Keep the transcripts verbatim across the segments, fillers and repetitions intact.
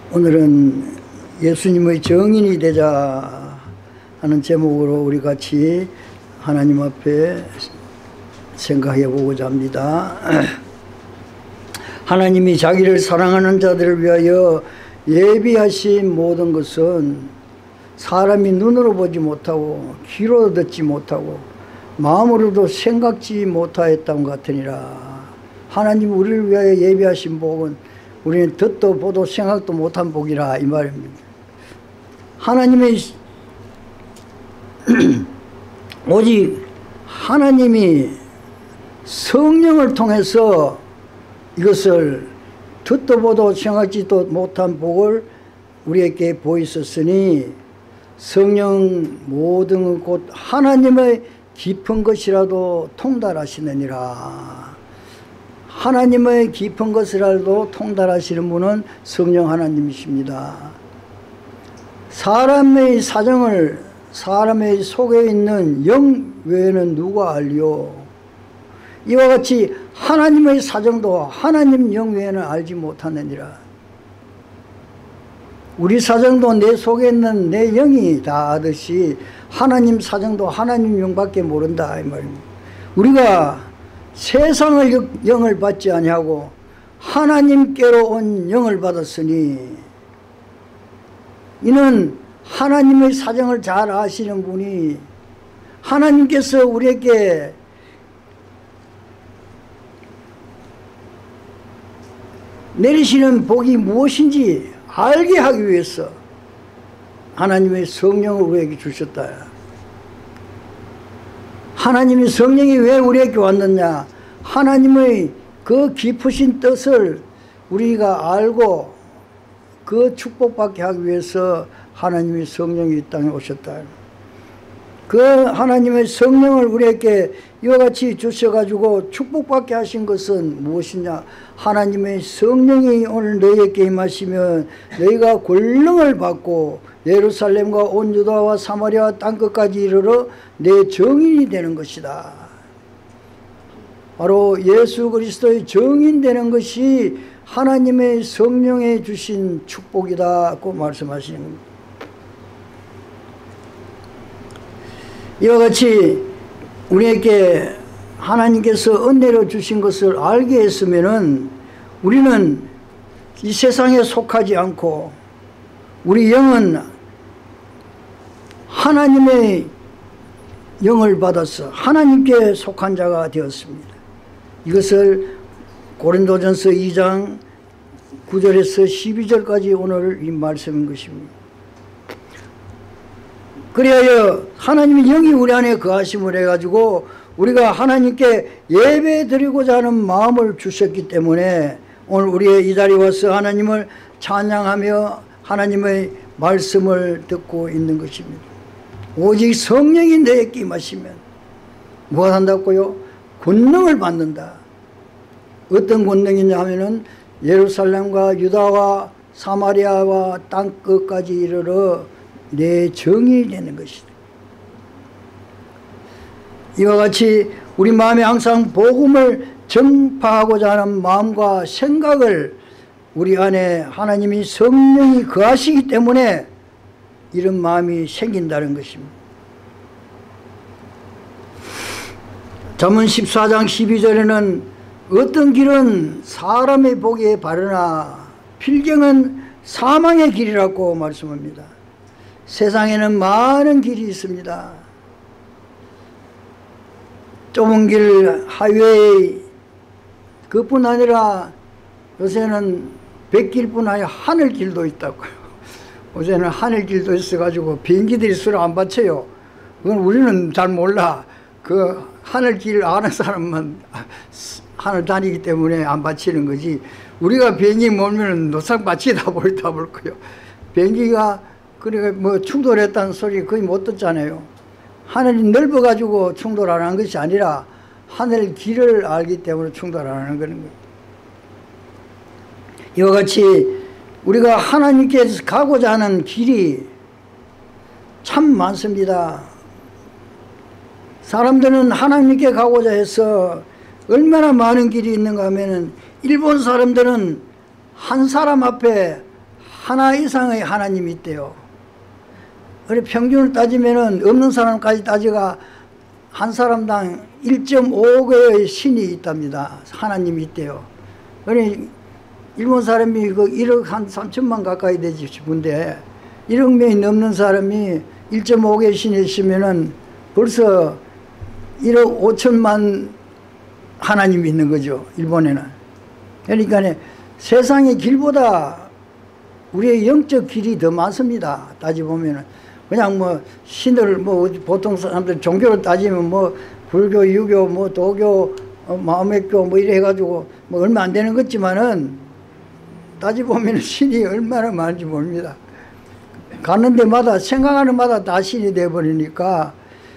오늘은 예수님의 정인이 되자 하는 제목으로 우리 같이 하나님 앞에 생각해 보고자 합니다. 하나님이 자기를 사랑하는 자들을 위하여 예비하신 모든 것은 사람이 눈으로 보지 못하고 귀로 듣지 못하고 마음으로도 생각지 못하였던 것 같으니라. 하나님 우리를 위하여 예비하신 복은 우리는 듣도 보도 생각도 못한 복이라, 이 말입니다. 하나님의 오직 하나님이 성령을 통해서 이것을 듣도 보도 생각지도 못한 복을 우리에게 보이셨으니 성령 모든 곧 하나님의 깊은 것이라도 통달하시느니라. 하나님의 깊은 것이라도 통달하시는 분은 성령 하나님이십니다. 사람의 사정을 사람의 속에 있는 영 외에는 누가 알리요? 이와 같이 하나님의 사정도 하나님 영 외에는 알지 못하느니라. 우리 사정도 내 속에 있는 내 영이 다 아듯이 하나님 사정도 하나님 영밖에 모른다, 이 말입니다. 우리가 세상의 영을 받지 아니하고 하나님께로 온 영을 받았으니 이는 하나님의 사정을 잘 아시는 분이 하나님께서 우리에게 내리시는 복이 무엇인지 알게 하기 위해서 하나님의 성령을 우리에게 주셨다. 하나님의 성령이 왜 우리에게 왔느냐? 하나님의 그 깊으신 뜻을 우리가 알고 그 축복받게 하기 위해서 하나님의 성령이 이 땅에 오셨다. 그 하나님의 성령을 우리에게 이와 같이 주셔가지고 축복받게 하신 것은 무엇이냐? 하나님의 성령이 오늘 너희에게 임하시면 너희가 권능을 받고 예루살렘과 온 유다와 사마리아 땅끝까지 이르러 내 정인이 되는 것이다. 바로 예수 그리스도의 정인 되는 것이 하나님의 성령에 주신 축복이다고 말씀하시는 겁니다. 이와 같이 우리에게 하나님께서 은혜로 주신 것을 알게 했으면은 우리는 이 세상에 속하지 않고 우리 영은 하나님의 영을 받아서 하나님께 속한 자가 되었습니다. 이것을 고린도전서 이 장 구 절에서 십이 절까지 오늘 이 말씀인 것입니다. 그리하여 하나님의 영이 우리 안에 거하심을 해가지고 우리가 하나님께 예배 드리고자 하는 마음을 주셨기 때문에 오늘 우리의 이 자리에 와서 하나님을 찬양하며 하나님의 말씀을 듣고 있는 것입니다. 오직 성령이 내게 임하시면 무엇 한다고요? 권능을 받는다. 어떤 권능이냐 하면은 예루살렘과 유다와 사마리아와 땅끝까지 이르러 내 정이 되는 것이다. 이와 같이 우리 마음에 항상 복음을 전파하고자 하는 마음과 생각을 우리 안에 하나님이 성령이 거하시기 때문에 이런 마음이 생긴다는 것입니다. 잠언 십사 장 십이 절에는 어떤 길은 사람의 복에 바르나 필경은 사망의 길이라고 말씀합니다. 세상에는 많은 길이 있습니다. 좁은 길, 하이웨이, 그뿐 아니라 요새는 백길뿐 아니라 하늘길도 있다고요. 요새는 하늘길도 있어가지고 비행기들이 서로 안 받쳐요. 그건 우리는 잘 몰라. 그 하늘길 아는 사람만 하늘 다니기 때문에 안 받치는 거지. 우리가 비행기 몰면 노상 받치다 볼다 볼 거예요. 비행기가 그러니까 뭐 충돌했다는 소리 거의 못 듣잖아요. 하늘이 넓어가지고 충돌 안 하는 것이 아니라 하늘 길을 알기 때문에 충돌 안 하는 거예요. 이와 같이 우리가 하나님께서 가고자 하는 길이 참 많습니다. 사람들은 하나님께 가고자 해서 얼마나 많은 길이 있는가 하면은 일본 사람들은 한 사람 앞에 하나 이상의 하나님이 있대요. 그래 평균을 따지면은 없는 사람까지 따지가 한 사람당 일 점 오 개의 신이 있답니다. 하나님이 있대요. 그래 일본 사람이 그 일억 한 삼천만 가까이 되지 싶은데 일억 명이 넘는 사람이 일 점 오 개의 신이 있으면은 벌써 일억 오천만 하나님이 있는 거죠. 일본에는. 그러니까 세상의 길보다 우리의 영적 길이 더 많습니다. 따지보면은. 그냥 뭐 신을 뭐 보통 사람들 종교를 따지면 뭐 불교, 유교, 뭐 도교, 어, 마음의교 뭐 이래 해가지고 뭐 얼마 안 되는 것지만은 따지보면 신이 얼마나 많은지 모릅니다. 가는 데마다 생각하는 마다 다 신이 돼버리니까.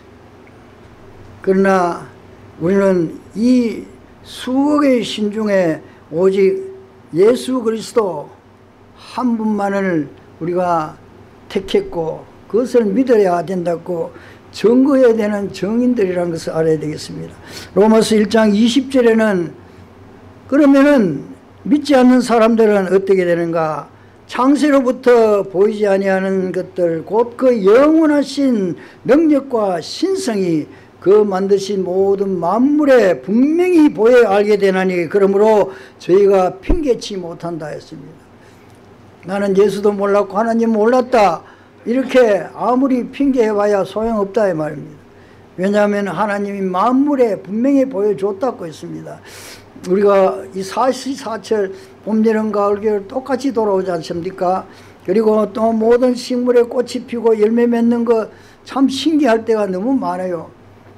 그러나 우리는 이 수억의 신 중에 오직 예수 그리스도 한 분만을 우리가 택했고 그것을 믿어야 된다고 증거해야 되는 증인들이라는 것을 알아야 되겠습니다. 로마서 일 장 이십 절에는 그러면은 믿지 않는 사람들은 어떻게 되는가? 창세로부터 보이지 아니하는 것들 곧 그 영원하신 능력과 신성이 그 만드신 모든 만물에 분명히 보여 알게 되나니 그러므로 저희가 핑계치 못한다 했습니다. 나는 예수도 몰랐고 하나님 몰랐다 이렇게 아무리 핑계해봐야 소용없다 이 말입니다. 왜냐하면 하나님이 만물에 분명히 보여줬다고 했습니다. 우리가 이 사시사철 봄, 여름, 가을, 겨울 똑같이 돌아오지 않습니까? 그리고 또 모든 식물에 꽃이 피고 열매 맺는 거 참 신기할 때가 너무 많아요.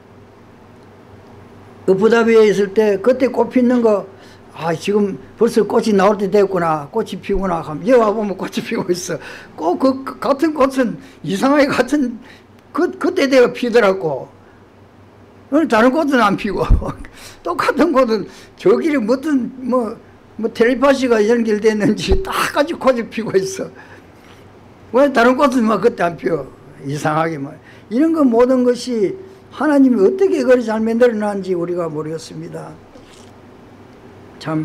아부다비에 있을 때 그때 꽃 피는 거 아 지금 벌써 꽃이 나올 때 됐구나 꽃이 피구나 하면 여기 와보면 꽃이 피고 있어. 꼭 그 같은 꽃은 이상하게 같은 그, 그때 내가 피더라고. 다른 꽃은 안 피고 똑같은 꽃은 저길에 무슨 뭐, 뭐 텔레파시가 연결됐는지 다 같이 꽃이 피고 있어. 왜 다른 꽃은 막 그때 안 피어 이상하게 말. 이런 거 모든 것이 하나님이 어떻게 그리 잘 만들어놨는지 우리가 모르겠습니다. 참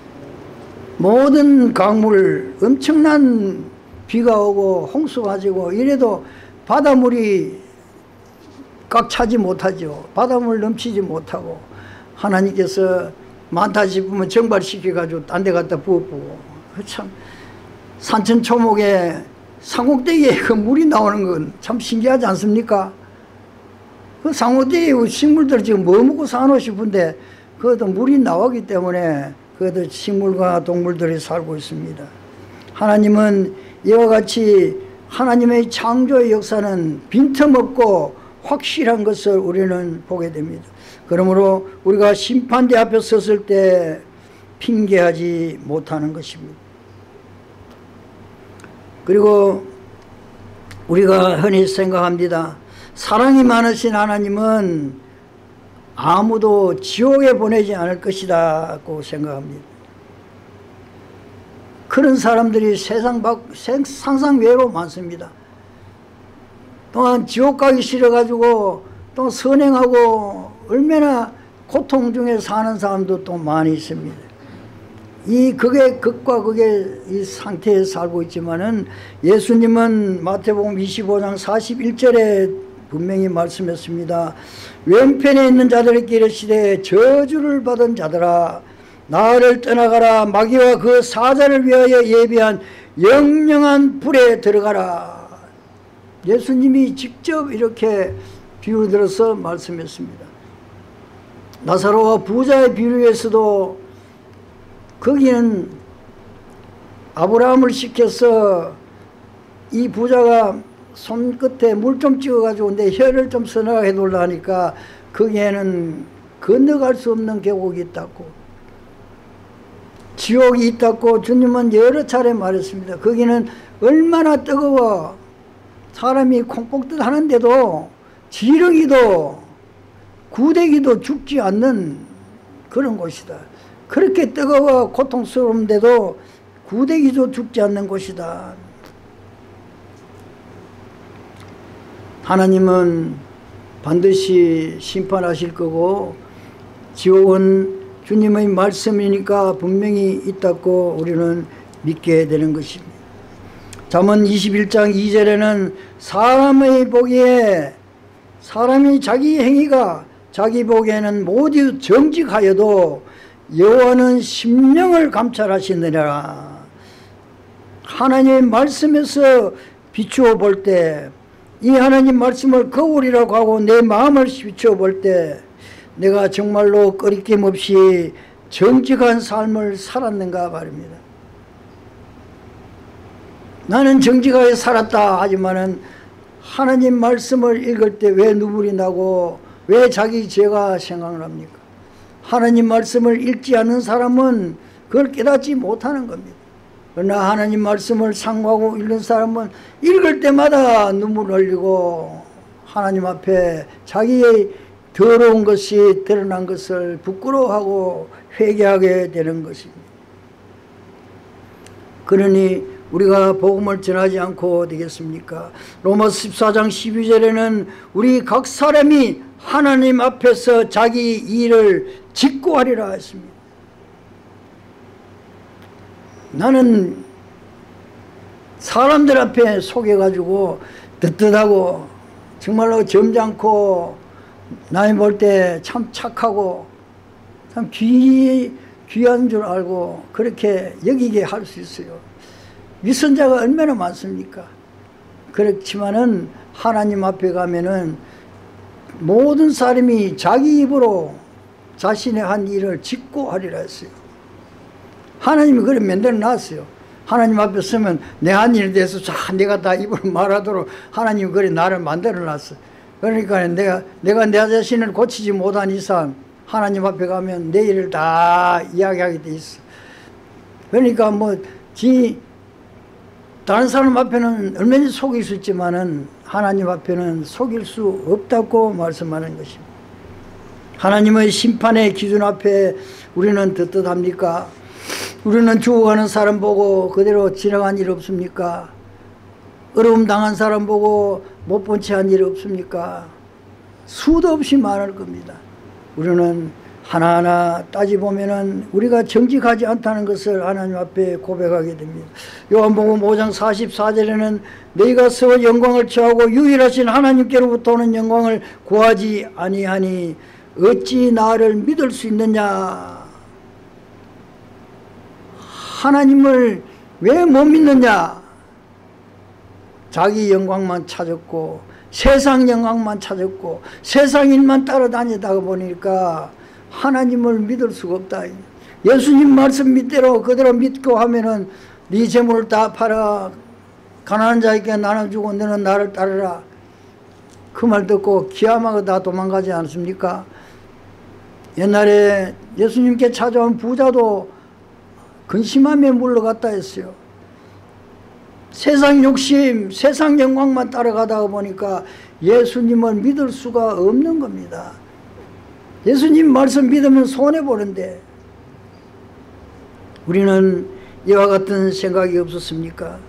모든 강물 엄청난 비가 오고 홍수가 지고 이래도 바닷물이 꽉 차지 못하죠. 바닷물 넘치지 못하고 하나님께서 많다 싶으면 정발시켜가지고 딴 데 갖다 부어보고 참 산천초목에 상옥대기에 그 물이 나오는 건 참 신기하지 않습니까? 그 상옥대기에 식물들 지금 뭐 먹고 사노 싶은데 그것도 물이 나오기 때문에 그것도 식물과 동물들이 살고 있습니다. 하나님은 이와 같이 하나님의 창조의 역사는 빈틈없고 확실한 것을 우리는 보게 됩니다. 그러므로 우리가 심판대 앞에 섰을 때 핑계하지 못하는 것입니다. 그리고 우리가 흔히 생각합니다. 사랑이 많으신 하나님은 아무도 지옥에 보내지 않을 것이라고 생각합니다. 그런 사람들이 세상 밖, 상상 외로 많습니다. 또한 지옥 가기 싫어가지고 또 선행하고 얼마나 고통 중에 사는 사람도 또 많이 있습니다. 이 극의 극과 극의 이 상태에 살고 있지만은 예수님은 마태복음 이십오 장 사십일 절에 분명히 말씀했습니다. 왼편에 있는 자들에게 이르시되 저주를 받은 자들아 나를 떠나가라 마귀와 그 사자를 위하여 예비한 영영한 불에 들어가라. 예수님이 직접 이렇게 비유를 들어서 말씀했습니다. 나사로와 부자의 비유에서도 거기는 아브라함을 시켜서 이 부자가 손끝에 물 좀 찍어가지고 내 혀를 좀 서늘하게 해둘라 하니까 거기에는 건너갈 수 없는 계곡이 있다고 지옥이 있다고 주님은 여러 차례 말했습니다. 거기는 얼마나 뜨거워 사람이 콩볶듯 하는데도 지렁이도 구데기도 죽지 않는 그런 곳이다. 그렇게 뜨거워 고통스러운데도 구데기도 죽지 않는 곳이다. 하나님은 반드시 심판하실 거고 지옥은 주님의 말씀이니까 분명히 있다고 우리는 믿게 되는 것입니다. 잠언 이십일 장 이 절에는 사람의 보기에 사람이 자기 행위가 자기 보기에는 모두 정직하여도 여호와는 심령을 감찰하시느니라. 하나님의 말씀에서 비추어 볼 때, 이 하나님 말씀을 거울이라고 하고 내 마음을 비추어 볼 때 내가 정말로 꺼리낌 없이 정직한 삶을 살았는가 말입니다. 나는 정직하게 살았다 하지만은 하나님 말씀을 읽을 때 왜 눈물이 나고 왜 자기 죄가 생각납니까? 하나님 말씀을 읽지 않는 사람은 그걸 깨닫지 못하는 겁니다. 그러나 하나님 말씀을 상고하고 읽는 사람은 읽을 때마다 눈물 흘리고 하나님 앞에 자기의 더러운 것이 드러난 것을 부끄러워하고 회개하게 되는 것입니다. 그러니 우리가 복음을 전하지 않고 되겠습니까? 로마서 십사 장 십이 절에는 우리 각 사람이 하나님 앞에서 자기 일을 짓고 하리라 했습니다. 나는 사람들 앞에 속여가지고 뜨뜻하고 정말로 점잖고 남이 볼 때 참 착하고 참 귀, 귀한 줄 알고 그렇게 여기게 할 수 있어요. 위선자가 얼마나 많습니까? 그렇지만은 하나님 앞에 가면은 모든 사람이 자기 입으로 자신의 한 일을 짓고 하리라 했어요. 하나님이 그래 만들어 놨어요. 하나님 앞에 서면 내 한 일에 대해서 자 내가 다 입으로 말하도록 하나님이 그래 나를 만들어 놨어. 그러니까 내가 내가 내 자신을 고치지 못한 이상 하나님 앞에 가면 내 일을 다 이야기하게 돼 있어. 그러니까 뭐지 다른 사람 앞에는 얼마든지 속일 수 있지만은 하나님 앞에는 속일 수 없다고 말씀하는 것입니다. 하나님의 심판의 기준 앞에 우리는 떳떳합니까? 우리는 죽어가는 사람 보고 그대로 지나간 일 없습니까? 어려움 당한 사람 보고 못 본 채 한 일 없습니까? 수도 없이 많을 겁니다. 우리는 하나하나 따지보면은 우리가 정직하지 않다는 것을 하나님 앞에 고백하게 됩니다. 요한복음 오 장 사십사 절에는 너희가 서 영광을 취하고 유일하신 하나님께로부터 오는 영광을 구하지 아니하니 어찌 나를 믿을 수 있느냐? 하나님을 왜 못 믿느냐? 자기 영광만 찾았고 세상 영광만 찾았고 세상 일만 따라다니다가 보니까 하나님을 믿을 수가 없다. 예수님 말씀 믿대로 그대로 믿고 하면은 네 재물을 다 팔아 가난한 자에게 나눠주고 너는 나를 따르라. 그 말 듣고 기암하고 다 도망가지 않습니까? 옛날에 예수님께 찾아온 부자도 근심함에 물러갔다 했어요. 세상 욕심, 세상 영광만 따라가다가 보니까 예수님을 믿을 수가 없는 겁니다. 예수님 말씀 믿으면 손해보는데 우리는 이와 같은 생각이 없었습니까?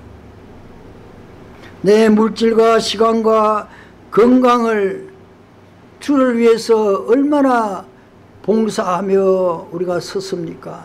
내 물질과 시간과 건강을 주를 위해서 얼마나 봉사하며 우리가 섰습니까?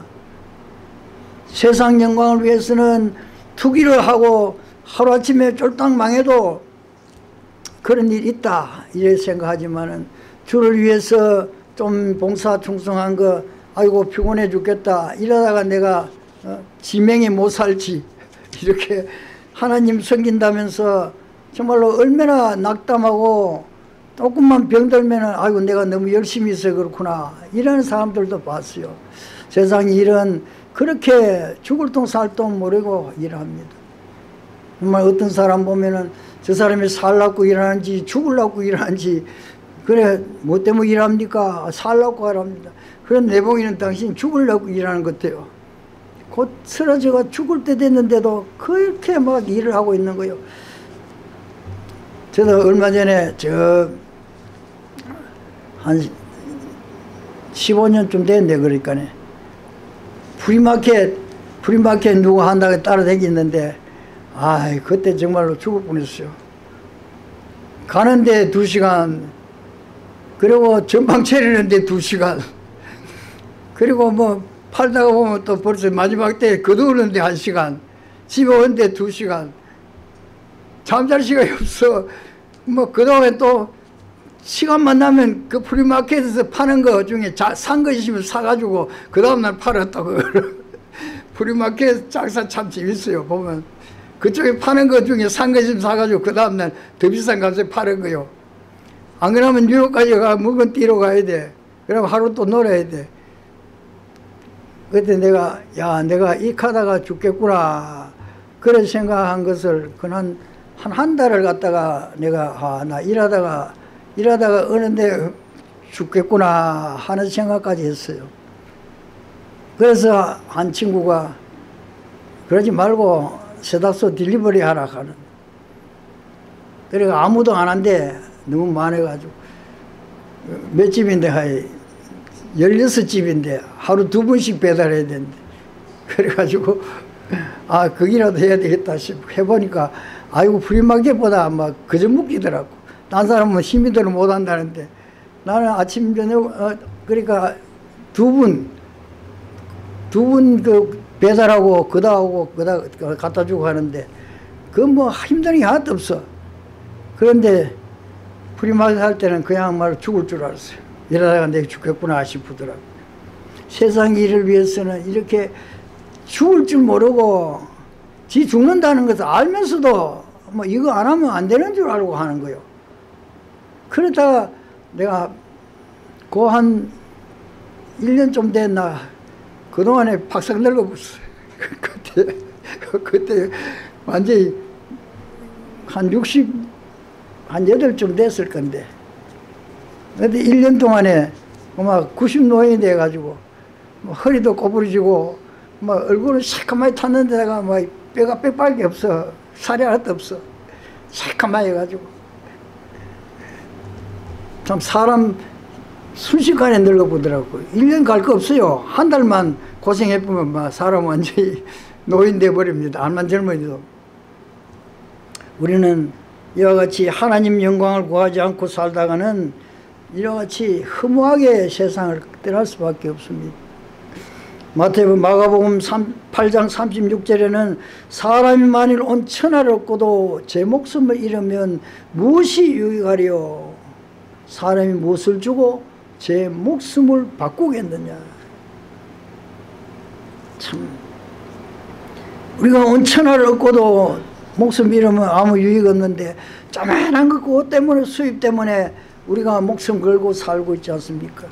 세상 영광을 위해서는 투기를 하고 하루아침에 쫄딱 망해도 그런 일이 있다 이래 생각하지만은 주를 위해서 좀 봉사 충성한 거 아이고 피곤해 죽겠다 이러다가 내가 어, 지명에 못 살지 이렇게 하나님 섬긴다면서 정말로 얼마나 낙담하고 조금만 병들면은 아이고 내가 너무 열심히 해서 그렇구나 이런 사람들도 봤어요. 세상 일은 그렇게 죽을 똥 살 똥 모르고 일합니다. 정말 어떤 사람 보면은 저 사람이 살라고 일하는지 죽으려고 일하는지 그래 뭐 때문에 일합니까? 살라고 일합니다. 그런 내복이는 당신 죽으려고 일하는 것 같아요. 곧 쓰러져가 죽을 때 됐는데도 그렇게 막 일을 하고 있는 거예요. 저도 얼마 전에 저 한 십오 년쯤 됐는데 그러니까네 프리마켓 프리마켓 누구 한다고 따라다니는데 아 그때 정말로 죽을 뻔했어요. 가는데 두 시간 그리고 전방 차리는데 두 시간 그리고 뭐 팔다가 보면 또 벌써 마지막 때 거두는데 한 시간 집에 오는데 두 시간 잠잘 시간이 없어. 뭐 그동안에 또 시간만 나면 그 프리마켓에서 파는 거 중에 산 거 있으면 사가지고 그 다음날 팔았다. 그걸 프리마켓 장사 참 재밌어요. 보면 그쪽에 파는 거 중에 산 거 있으면 사가지고 그 다음날 더 비싼 값에 파는 거요. 안 그러면 뉴욕까지 가 물건 띠러 가야 돼. 그럼 하루 또 놀아야 돼. 그때 내가 야 내가 이 카다가 죽겠구나 그런 생각한 것을 그한 한 한 달을 갖다가 내가 아, 나 일하다가 일하다가 어느데 죽겠구나 하는 생각까지 했어요. 그래서 한 친구가 그러지 말고 세탁소 딜리버리 하라 하는. 그래가 아무도 안 한대. 너무 많아가지고 몇 집인데 하이 열여섯 집인데 하루 두 번씩 배달해야 되는데 그래가지고 아 거기라도 해야 되겠다 싶어 해보니까 아이고 프리마켓보다 막 그저 묶이더라고. 딴 사람은 시민들은 못 한다는데 나는 아침 저녁 어, 그러니까 두 분 두 분 그 배달하고 그다 오고 그다 갖다 주고 하는데 그 뭐 힘든 게 하나도 없어. 그런데 프리마켓 할 때는 그냥 말 죽을 줄 알았어요. 이러다가 내가 죽겠구나 싶더라고. 세상 일을 위해서는 이렇게 죽을 줄 모르고 지 죽는다는 것을 알면서도 뭐 이거 안 하면 안 되는 줄 알고 하는 거예요. 그러다가 내가 그 한 일 년 좀 됐나 그동안에 박삭 늙어버렸어요. 그때 그때 완전히 한 육십 한 여덟쯤 됐을 건데 근데 일 년 동안에 막 구십 노인이 돼가지고 뭐 허리도 꼬부러지고 막 얼굴은 새까맣게 탔는데다가 막 뼈가 빽밖에 없어. 살이 하나도 없어. 새까맣게 해가지고 참 사람 순식간에 늙어보더라고. 일 년 갈 거 없어요. 한 달만 고생해보면 막 사람 완전히 노인 돼버립니다. 안만 젊어도. 우리는 이와 같이 하나님 영광을 구하지 않고 살다가는 이와 같이 허무하게 세상을 떠날 수밖에 없습니다. 마태복음 마가복음 팔 장 삼십육 절에는 사람이 만일 온 천하를 얻고도 제 목숨을 잃으면 무엇이 유익하리요? 사람이 무엇을 주고 제 목숨을 바꾸겠느냐? 참 우리가 온 천하를 얻고도 목숨 잃으면 아무 유익 없는데 조그만한 거 그것 때문에 수입 때문에 우리가 목숨 걸고 살고 있지 않습니까?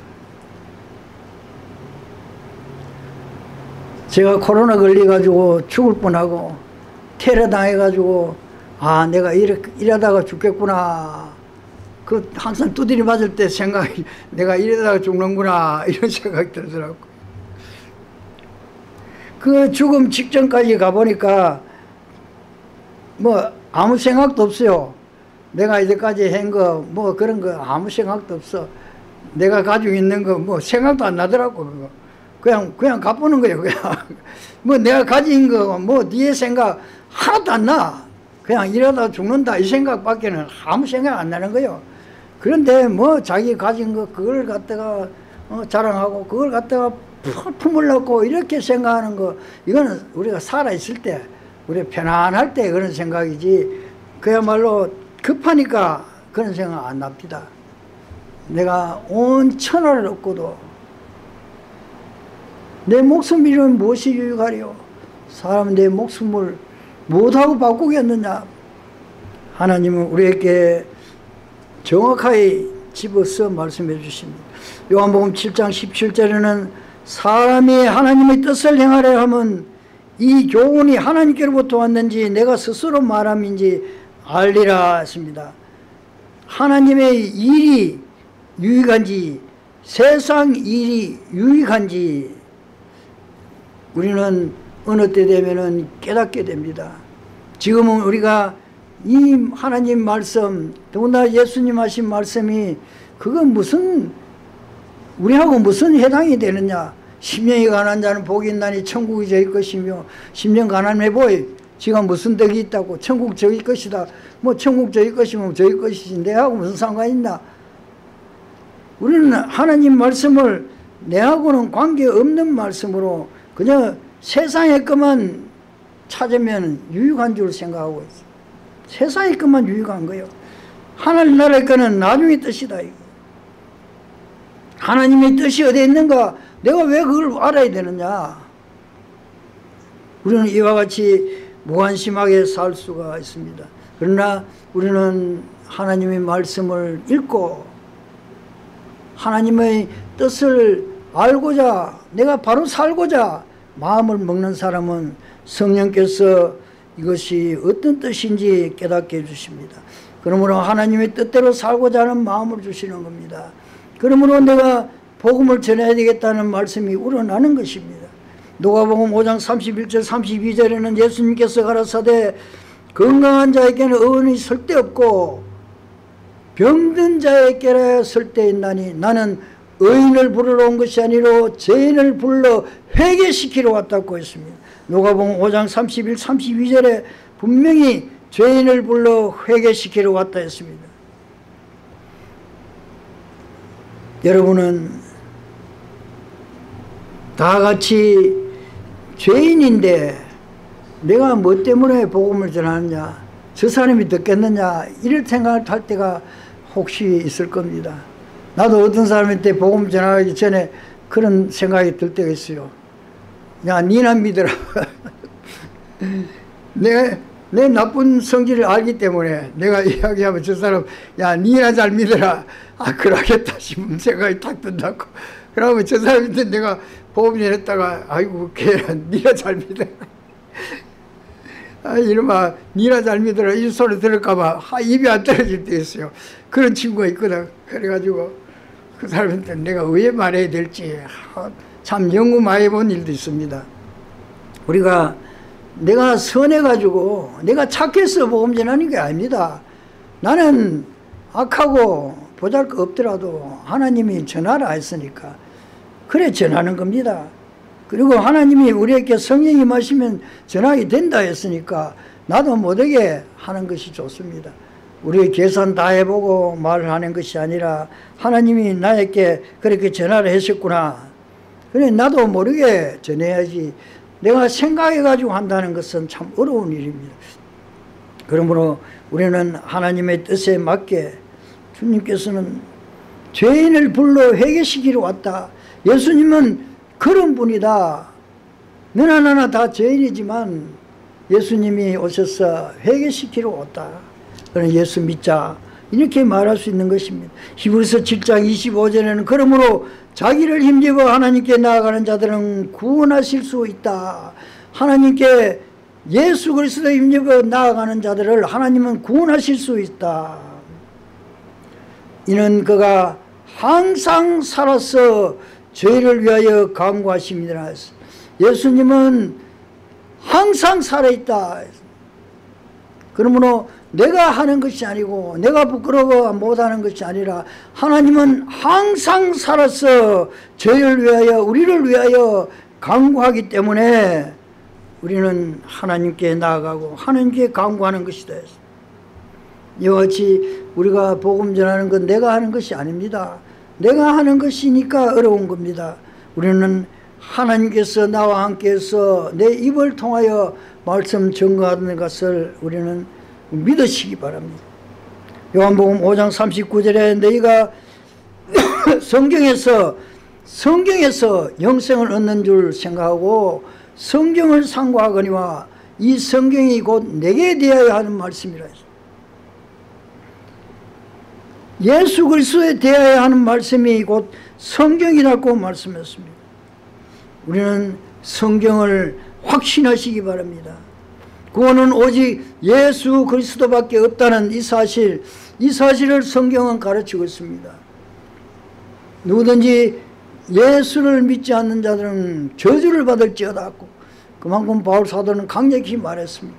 제가 코로나 걸려가지고 죽을 뻔하고 테러 당해가지고 아 내가 이래, 이러다가 죽겠구나. 그 항상 두드리 맞을 때 생각이 내가 이러다가 죽는구나 이런 생각이 들더라고. 그 죽음 직전까지 가보니까 뭐 아무 생각도 없어요. 내가 이제까지 한 거 뭐 그런 거 아무 생각도 없어. 내가 가지고 있는 거 뭐 생각도 안 나더라고. 그거. 그냥 그냥 갚는 거예요. 그냥 뭐 내가 가진 거 뭐 뒤에 생각 하나도 안 나. 그냥 이러다 죽는다 이 생각밖에는 아무 생각 안 나는 거예요. 그런데 뭐 자기 가진 거 그걸 갖다가 어, 자랑하고 그걸 갖다가 품을 넣고 이렇게 생각하는 거 이거는 우리가 살아있을 때 우리 편안할 때 그런 생각이지 그야말로 급하니까 그런 생각 안 납니다. 내가 온 천하를 얻고도 내 목숨 잃으면 무엇이 유익하리요? 사람은 내 목숨을 무엇하고 바꾸겠느냐? 하나님은 우리에게 정확하게 집어서 말씀해 주십니다. 요한복음 칠 장 십칠 절에는 사람이 하나님의 뜻을 행하려 하면 이 교훈이 하나님께로부터 왔는지 내가 스스로 말함인지 알리라 했습니다. 하나님의 일이 유익한지 세상 일이 유익한지 우리는 어느 때 되면은 깨닫게 됩니다. 지금은 우리가 이 하나님 말씀, 더구나 예수님 하신 말씀이 그건 무슨 우리하고 무슨 해당이 되느냐? 십년이 가난한 자는 복이 있나니 천국이 저희 것이며 십년 가난해 보이 지가 무슨 덕이 있다고 천국 저희 것이다. 뭐 천국 저희 것이면 저희 것이지 내하고 무슨 상관이 있나? 우리는 하나님 말씀을 내하고는 관계없는 말씀으로 그냥 세상의 것만 찾으면 유익한 줄 생각하고 있어요. 세상의 것만 유익한 거예요. 하나님 나라의 것은 나중의 뜻이다. 이거. 하나님의 뜻이 어디에 있는가? 내가 왜 그걸 알아야 되느냐? 우리는 이와 같이 무관심하게 살 수가 있습니다. 그러나 우리는 하나님의 말씀을 읽고 하나님의 뜻을 알고자, 내가 바로 살고자 마음을 먹는 사람은 성령께서 이것이 어떤 뜻인지 깨닫게 해주십니다. 그러므로 하나님의 뜻대로 살고자 하는 마음을 주시는 겁니다. 그러므로 내가 복음을 전해야 되겠다는 말씀이 우러나는 것입니다. 누가복음 오 장 삼십일 절 삼십이 절에는 예수님께서 가라사대 건강한 자에게는 의원이 설데없고 병든 자에게라 설데있나니 나는 의인을 부르러 온 것이 아니로 죄인을 불러 회개시키러 왔다고 했습니다. 누가복음 오 장 삼십일 삼십이 절에 분명히 죄인을 불러 회개시키러 왔다 했습니다. 여러분은 다 같이 죄인인데 내가 뭐 때문에 복음을 전하느냐, 저 사람이 듣겠느냐 이럴 생각을 할 때가 혹시 있을 겁니다. 나도 어떤 사람한테 복음 전하기 전에 그런 생각이 들 때가 있어요. 야, 니나 믿어라. 내, 내 나쁜 성질을 알기 때문에 내가 이야기하면 저 사람 야, 니나 잘 믿어라. 아, 그러겠다 싶은 생각이 탁 든다고. 그러면 저 사람한테 내가 복음 전했다가 아이고 걔 니나 잘 믿어라. 아, 이놈아 니나 잘 믿어라 이 소리 들을까봐 입이 안 떨어질 때 있어요. 그런 친구가 있거든. 그래가지고 그 사람한테 내가 왜 말해야 될지 참 연구 많이 해본 일도 있습니다. 우리가 내가 선해가지고 내가 착해서 복음 전하는 게 아닙니다. 나는 악하고 보잘것 없더라도 하나님이 전하라 했으니까 그래 전하는 겁니다. 그리고 하나님이 우리에게 성령이 마시면 전하게 된다 했으니까 나도 못하게 하는 것이 좋습니다. 우리 계산 다 해보고 말을 하는 것이 아니라 하나님이 나에게 그렇게 전하라 했었구나. 그래 나도 모르게 전해야지. 내가 생각해가지고 한다는 것은 참 어려운 일입니다. 그러므로 우리는 하나님의 뜻에 맞게 주님께서는 죄인을 불러 회개시키러 왔다. 예수님은 그런 분이다. 너나 나나 다 죄인이지만 예수님이 오셔서 회개시키러 왔다. 그럼 예수 믿자. 이렇게 말할 수 있는 것입니다. 히브리서 칠 장 이십오 절에는 그러므로 자기를 힘입어 하나님께 나아가는 자들은 구원하실 수 있다. 하나님께 예수 그리스도 힘입어 나아가는 자들을 하나님은 구원하실 수 있다. 이는 그가 항상 살아서 죄를 위하여 강구하십니다. 예수님은 항상 살아있다. 그러므로 내가 하는 것이 아니고 내가 부끄러워 못하는 것이 아니라 하나님은 항상 살아서 죄를 위하여 우리를 위하여 강구하기 때문에 우리는 하나님께 나아가고 하나님께 강구하는 것이다. 이와 같이 우리가 복음 전하는 건 내가 하는 것이 아닙니다. 내가 하는 것이니까 어려운 겁니다. 우리는 하나님께서 나와 함께해서 내 입을 통하여 말씀 전거하는 것을 우리는 믿으시기 바랍니다. 요한복음 오 장 삼십구 절에 너희가 성경에서 성경에서 영생을 얻는 줄 생각하고 성경을 상고하거니와 이 성경이 곧 내게 대하여 하는 말씀이라 했습니다. 예수 그리스도에 대하여 하는 말씀이 곧 성경이라고 말씀했습니다. 우리는 성경을 확신하시기 바랍니다. 구원은 오직 예수 그리스도밖에 없다는 이 사실, 이 사실을 성경은 가르치고 있습니다. 누구든지 예수를 믿지 않는 자들은 저주를 받을지어다 하고 그만큼 바울 사도는 강력히 말했습니다.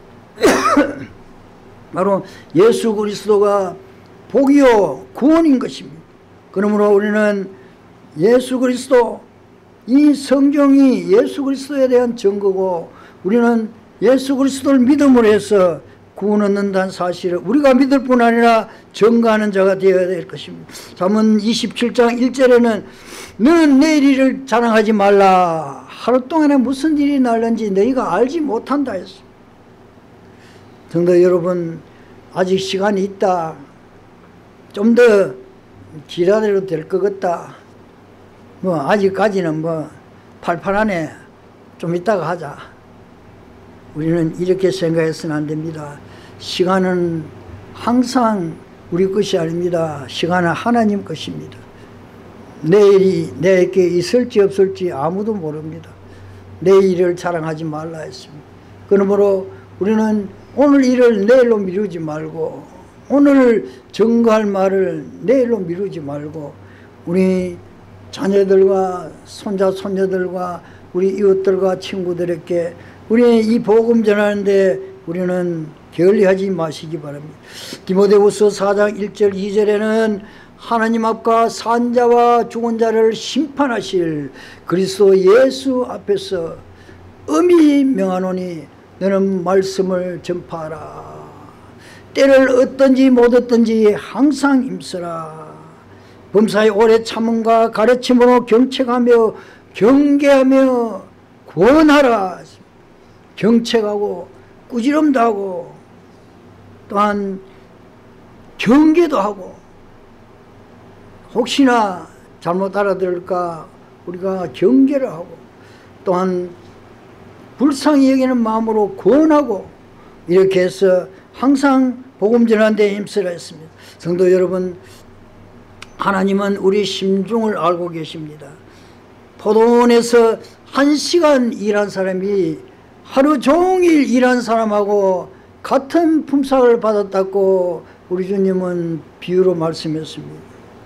바로 예수 그리스도가 복이요 구원인 것입니다. 그러므로 우리는 예수 그리스도, 이 성경이 예수 그리스도에 대한 증거고 우리는 예수 그리스도를 믿음으로 해서 구원 얻는다는 사실을 우리가 믿을 뿐 아니라 증거하는 자가 되어야 될 것입니다. 잠언 이십칠 장 일 절에는 너는 내일 일을 자랑하지 말라. 하루 동안에 무슨 일이 날는지 너희가 알지 못한다 했어. 성도 여러분, 아직 시간이 있다. 좀 더 기다려도 될 것 같다. 뭐 아직까지는 뭐 팔팔하네. 좀 이따가 하자. 우리는 이렇게 생각해서는 안 됩니다. 시간은 항상 우리 것이 아닙니다. 시간은 하나님 것입니다. 내일이 내게 있을지 없을지 아무도 모릅니다. 내일을 자랑하지 말라 했습니다. 그러므로 우리는 오늘 일을 내일로 미루지 말고, 오늘 증거할 말을 내일로 미루지 말고, 우리 자녀들과 손자 손녀들과 우리 이웃들과 친구들에게 우리 이 복음 전하는데 우리는 게을리하지 마시기 바랍니다. 디모데후서 사 장 일 절 이 절에는 하나님 앞과 산 자와 죽은 자를 심판하실 그리스도 예수 앞에서 엄히 명하노니 너는 말씀을 전파하라. 때를 얻든지 못 얻든지 항상 힘쓰라. 범사의 오래 참음과 가르침으로 경책하며 경계하며 권하라. 경책하고 꾸지럼도 하고 또한 경계도 하고, 혹시나 잘못 알아들을까 우리가 경계를 하고, 또한 불쌍히 여기는 마음으로 권하고, 이렇게 해서 항상 복음 전하는 데 힘쓰라 했습니다. 성도 여러분, 하나님은 우리 심중을 알고 계십니다. 포도원에서 한 시간 일한 사람이 하루 종일 일한 사람하고 같은 품삯을 받았다고 우리 주님은 비유로 말씀했습니다.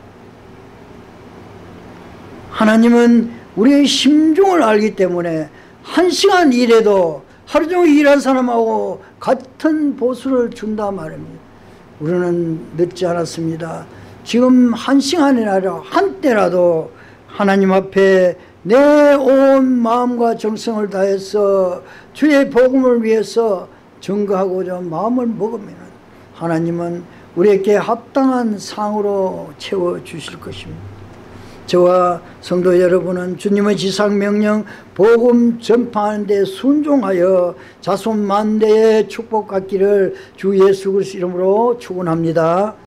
하나님은 우리의 심중을 알기 때문에 한 시간 일해도 하루 종일 일한 사람하고 같은 보수를 준다 말입니다. 우리는 늦지 않았습니다. 지금 한 시간이 아니라 한때라도 하나님 앞에 내 온 마음과 정성을 다해서 주의 복음을 위해서 증거하고자 마음을 먹으면 하나님은 우리에게 합당한 상으로 채워주실 것입니다. 저와 성도 여러분은 주님의 지상명령 복음 전파하는 데 순종하여 자손 만대의 축복 갖기를 주 예수 그리스도 이름으로 축원합니다.